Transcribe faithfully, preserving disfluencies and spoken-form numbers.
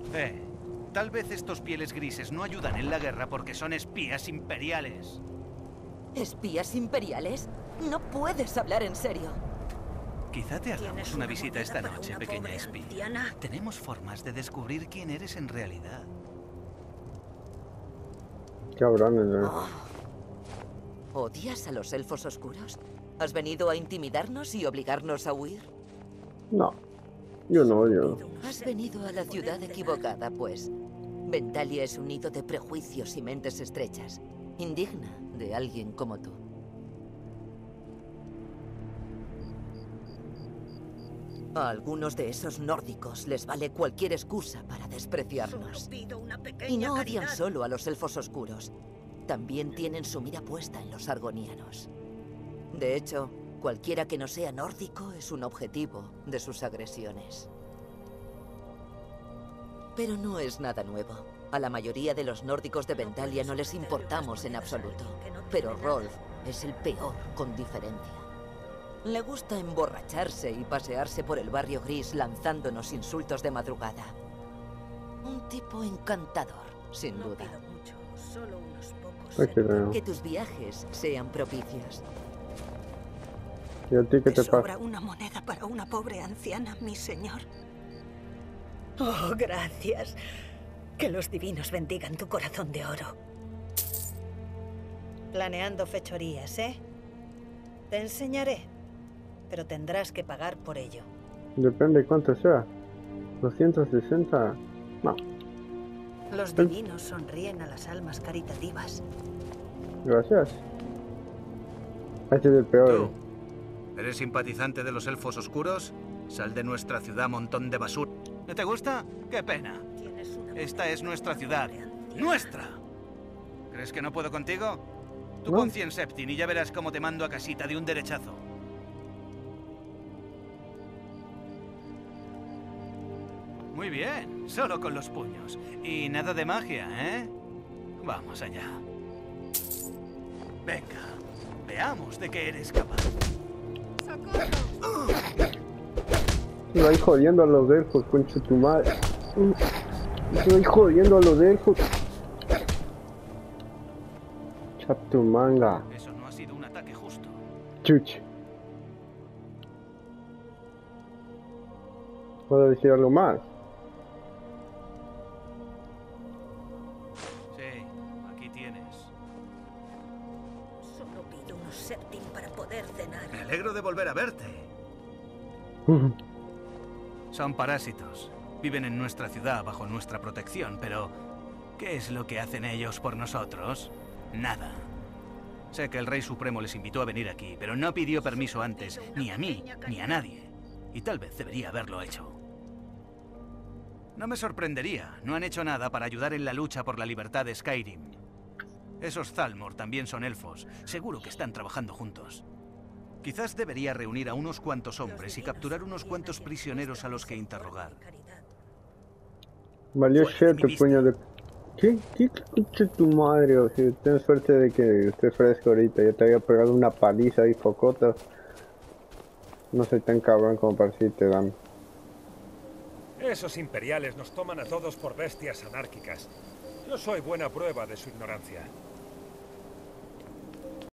Eh, tal vez estos pieles grises no ayudan en la guerra porque son espías imperiales. ¿Espías imperiales? No puedes hablar en serio. Quizá te hagamos ¿Tienes una una visita esta moneda para noche, una pequeña pobre espía. anciana? Tenemos formas de descubrir quién eres en realidad. Cabrones, ¿eh? Oh. ¿Odias a los elfos oscuros? ¿Has venido a intimidarnos y obligarnos a huir? No, yo no odio. Has venido a la ciudad equivocada, pues. Ventalia es un nido de prejuicios y mentes estrechas. Indigna de alguien como tú. A algunos de esos nórdicos les vale cualquier excusa para despreciarnos. Solo pido una pequeña Y no odian caridad. solo a los elfos oscuros. También tienen su mira puesta en los argonianos. De hecho, cualquiera que no sea nórdico es un objetivo de sus agresiones. Pero no es nada nuevo. A la mayoría de los nórdicos de Ventalia no les importamos en absoluto. Pero Rolf es el peor con diferencia. Le gusta emborracharse y pasearse por el barrio gris lanzándonos insultos de madrugada. Un tipo encantador, sin No duda. pido mucho, solo unos pocos Ay, qué centavos. feo. Que tus viajes sean propicios. ¿Y a ti qué ¿Te te sobra pasa? una moneda para una pobre anciana, mi señor? Oh, gracias. Que los divinos bendigan tu corazón de oro. Planeando fechorías, ¿eh? Te enseñaré, pero tendrás que pagar por ello. Depende cuánto sea. doscientos sesenta. No, Los divinos sonríen a las almas caritativas. gracias. Este es el peor. ¿Tú? ¿Eres simpatizante de los elfos oscuros? Sal de nuestra ciudad, montón de basura. ¿No te gusta? ¡Qué pena! Tienes una Esta es nuestra ciudad. ¡Nuestra! ¿Crees que no puedo contigo? Tú No. pon cien septin y ya verás cómo te mando a casita de un derechazo. Muy bien, solo con los puños. Y nada de magia, ¿eh? Vamos allá. Venga, veamos de qué eres capaz. Estoy ahí jodiendo a los elfos, concha tu madre. Estoy ahí jodiendo a los elfos. Chap tu manga. Eso no ha sido un ataque justo. Chuch. ¿Puedo decir algo más? Sí, aquí tienes. Solo pido unos septim para poder cenar. Me alegro de volver a verte. Son parásitos. Viven en nuestra ciudad bajo nuestra protección, pero ¿qué es lo que hacen ellos por nosotros? Nada. Sé que el Rey Supremo les invitó a venir aquí, pero no pidió permiso antes, ni a mí, ni a nadie. Y tal vez debería haberlo hecho. No me sorprendería. No han hecho nada para ayudar en la lucha por la libertad de Skyrim. Esos Thalmor también son elfos. Seguro que están trabajando juntos. Quizás debería reunir a unos cuantos hombres y capturar unos cuantos prisioneros a los que interrogar. Valió Fuera de shit mi tu vista. puño de... ¿Qué? ¿Qué concha tu madre? O sea, ten suerte de que esté fresco ahorita. Ya te había pegado una paliza y focota. No soy tan cabrón como para si te dan. Esos imperiales nos toman a todos por bestias anárquicas. Yo soy buena prueba de su ignorancia.